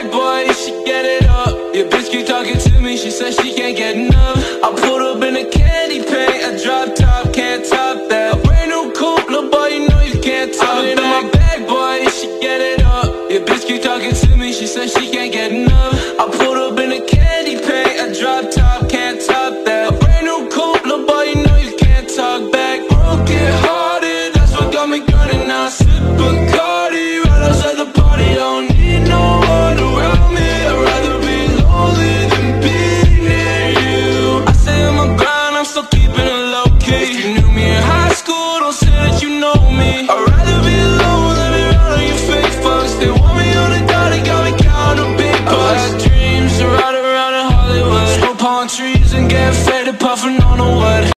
bad boy, you should get it up. Your bitch keep talking to me, she says she can't get enough. I pulled up in a candy paint, a drop top, can't top that. A brand new coupe, little boy, you know you can't top that. My bad boy, you should get it up. Your bitch keep talking to me, she says she can't get enough. I pulled up in a candy paint, a drop top, can't top that. A brand new coupe, little boy, you know you can't talk back. Broken hearted, that's what got me gunning now. Sip Bacardi, right outside the party, don't need no one around me. I'd rather be lonely than be near you. I say on my grind, I'm still keeping it low-key. If you knew me in high school, don't say that you know me. I'd rather be alone than be around all you fake fucks. They want me on the dot, they got me counting big bucks. I had dreams to ride around in Hollywood, smoke palm trees and get faded, puffing on the wood.